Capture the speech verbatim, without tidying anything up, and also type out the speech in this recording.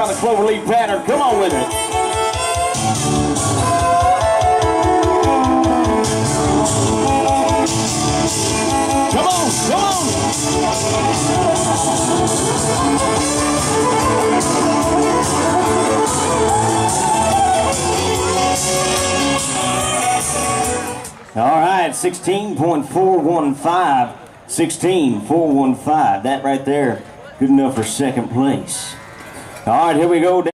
On the cloverleaf pattern, come on with it. Come on, come on. All right, sixteen point four one five. sixteen four one five. That right there, good enough for second place. All right, here we go.